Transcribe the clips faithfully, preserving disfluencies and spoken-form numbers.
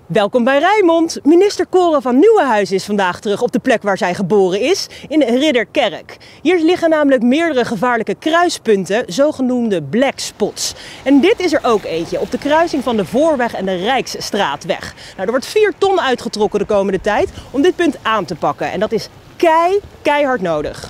Welkom bij Rijnmond. Minister Cora van Nieuwenhuizen is vandaag terug op de plek waar zij geboren is, in Ridderkerk. Hier liggen namelijk meerdere gevaarlijke kruispunten, zogenoemde black spots. En dit is er ook eentje, op de kruising van de Voorweg en de Rijksstraatweg. Nou, er wordt vier ton uitgetrokken de komende tijd om dit punt aan te pakken. En dat is kei, keihard nodig.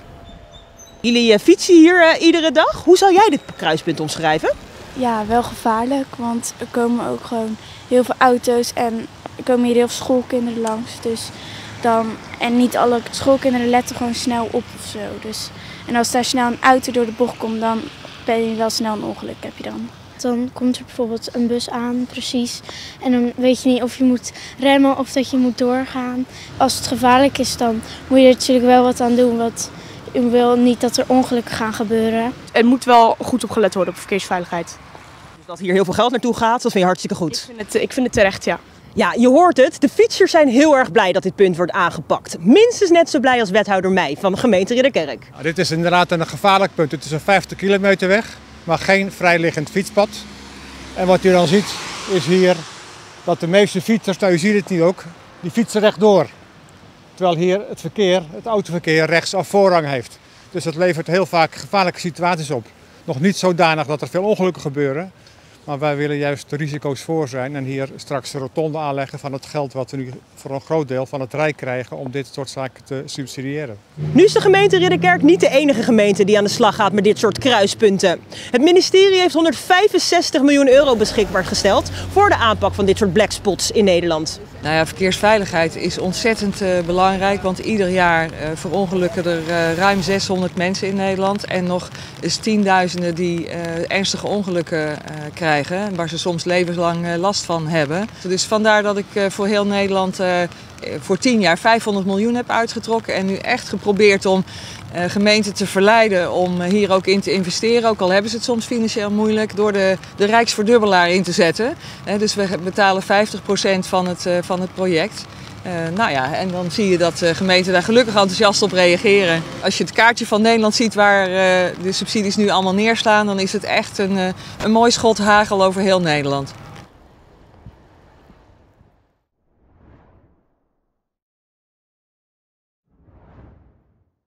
Jullie uh, fietsen hier uh, iedere dag. Hoe zou jij dit kruispunt omschrijven? Ja, wel gevaarlijk, want er komen ook gewoon heel veel auto's en er komen hier heel veel schoolkinderen langs. Dus dan, en niet alle schoolkinderen letten gewoon snel op of zo. Dus, en als daar snel een auto door de bocht komt, dan ben je wel snel een ongeluk, heb je dan. Dan komt er bijvoorbeeld een bus aan, precies. En dan weet je niet of je moet remmen of dat je moet doorgaan. Als het gevaarlijk is, dan moet je er natuurlijk wel wat aan doen. Want je wil niet dat er ongelukken gaan gebeuren. Er moet wel goed op gelet worden op verkeersveiligheid. Dus dat hier heel veel geld naartoe gaat, dat vind je hartstikke goed. Ik vind het, ik vind het terecht, ja. Ja, je hoort het. De fietsers zijn heel erg blij dat dit punt wordt aangepakt. Minstens net zo blij als wethouder Meij van de gemeente Ridderkerk. Nou, dit is inderdaad een gevaarlijk punt. Het is een vijftig kilometer weg, maar geen vrijliggend fietspad. En wat je dan ziet is hier dat de meeste fietsers, nou u ziet het nu ook, die fietsen rechtdoor. Terwijl hier het verkeer, het autoverkeer rechtsaf voorrang heeft. Dus dat levert heel vaak gevaarlijke situaties op. Nog niet zodanig dat er veel ongelukken gebeuren. Maar wij willen juist de risico's voor zijn en hier straks de rotonde aanleggen van het geld wat we nu voor een groot deel van het Rijk krijgen om dit soort zaken te subsidiëren. Nu is de gemeente Ridderkerk niet de enige gemeente die aan de slag gaat met dit soort kruispunten. Het ministerie heeft honderdvijfenzestig miljoen euro beschikbaar gesteld voor de aanpak van dit soort black spots in Nederland. Nou ja, verkeersveiligheid is ontzettend uh, belangrijk, want ieder jaar uh, verongelukken er uh, ruim zeshonderd mensen in Nederland en nog eens tienduizenden die uh, ernstige ongelukken uh, krijgen, waar ze soms levenslang uh, last van hebben. Dus vandaar dat ik uh, voor heel Nederland uh, voor tien jaar vijfhonderd miljoen heb uitgetrokken en nu echt geprobeerd om uh, gemeenten te verleiden om uh, hier ook in te investeren. Ook al hebben ze het soms financieel moeilijk, door de, de rijksverdubbelaar in te zetten. Uh, dus we betalen vijftig procent van het, uh, van het project. Uh, nou ja, en dan zie je dat uh, gemeenten daar gelukkig enthousiast op reageren. Als je het kaartje van Nederland ziet waar uh, de subsidies nu allemaal neerstaan, dan is het echt een, uh, een mooi schot hagel over heel Nederland.